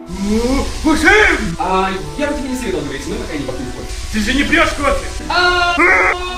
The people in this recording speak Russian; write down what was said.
Машин! Я бы тебе не советовал говорить, мы пока не попили кофе. Ты же не пьешь кофе!